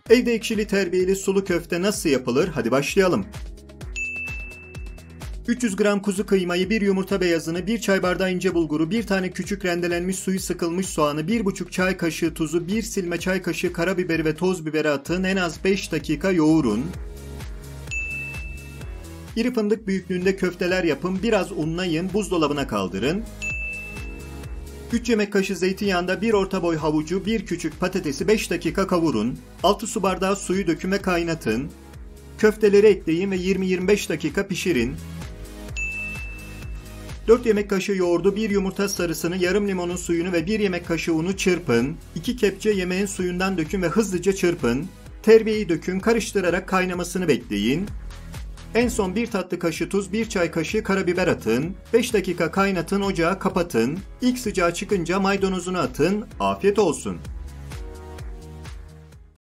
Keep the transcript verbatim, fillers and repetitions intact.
Evde ekşili terbiyeli sulu köfte nasıl yapılır? Hadi başlayalım. üç yüz gram kuzu kıymayı, bir yumurta beyazını, bir çay bardağı ince bulguru, bir tane küçük rendelenmiş suyu sıkılmış soğanı, bir buçuk çay kaşığı tuzu, bir silme çay kaşığı karabiberi ve toz biberi atın. En az beş dakika yoğurun. İri fındık büyüklüğünde köfteler yapın. Biraz unlayın, buzdolabına kaldırın. üç yemek kaşığı zeytinyağında bir orta boy havucu, bir küçük patatesi beş dakika kavurun. altı su bardağı suyu dökün ve kaynatın. Köfteleri ekleyin ve yirmi yirmi beş dakika pişirin. dört yemek kaşığı yoğurdu, bir yumurta sarısını, yarım limonun suyunu ve bir yemek kaşığı unu çırpın. iki kepçe yemeğin suyundan dökün ve hızlıca çırpın. Terbiyeyi dökün, karıştırarak kaynamasını bekleyin. En son bir tatlı kaşığı tuz, bir çay kaşığı karabiber atın. beş dakika kaynatın, ocağı kapatın. İlk sıcağı çıkınca maydanozunu atın. Afiyet olsun.